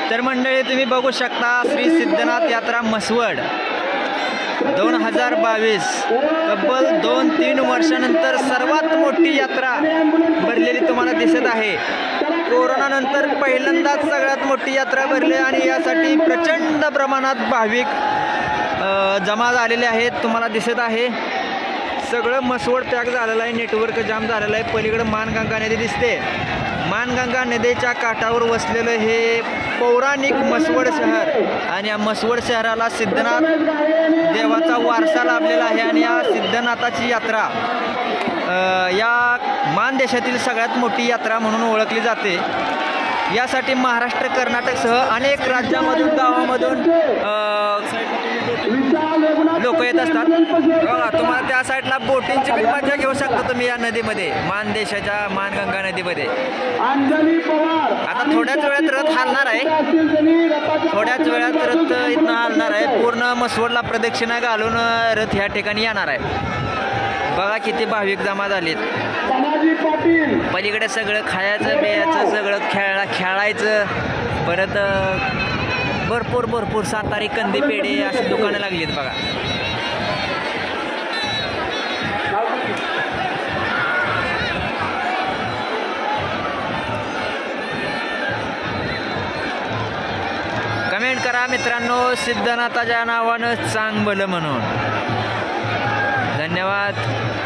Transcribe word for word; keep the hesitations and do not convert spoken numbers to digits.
तर मंडळी तुम्ही बघू शकता श्री सिद्धनाथ यात्रा म्हसवड दोन हजार बावीस तब्बल दोन तीन वर्षानंतर सर्वात मोठी यात्रा भरलेली तुम्हाला दिसत आहे। कोरोनानंतर पहिल्यांदाच सगळ्यात मोठी यात्रा भरली आणि यासाठी प्रचंड प्रमाणात भाविक जमा झालेले आहेत। तुम्हाला दिसत आहे सगळं म्हसवड पॅक झालेलं आहे, नेटवर्क जाम झालेलं आहे। पलीकडे मानगंगा नदी दिसते। मानगंगा नदीच्या काठावर वसलेलं हे पौराणिक म्हसवड शहर आणि या म्हसवड शहराला सिद्धनाथ देवाचा वारसा लाभलेला आहे आणि या सिद्धनाथाची यात्रा या मानदेशातील सगळ्यात मोठी यात्रा म्हणून ओळखली जाते। यासाठी महाराष्ट्र कर्नाटकसह अनेक राज्यामधून गावामधून लोक येत असतात। बघा तुम्हाला त्या साईडला बोटिंगची पण मजा घेऊ शकता तुम्ही या नदीमध्ये, मानदेशाच्या मानगंगा नदीमध्ये। आता थोड्याच वेळात रथ हलणार आहे, थोड्याच वेळात रथ इथनं हलणार आहे। पूर्ण म्हसवडला प्रदक्षिणा घालून रथ ह्या ठिकाणी येणार आहे। बघा किती भाविक जमा झालेत। पलीकडे सगळं खायचं बियाचं सगळं खेळा खेळायचं परत भरपूर भरपूर सातारी कंदी पेढे अशी दुकानं लागलीत बघा। कमेंट करा मित्रांनो सिद्धनाथाच्या नावानं चांग भलं म्हणून। धन्यवाद।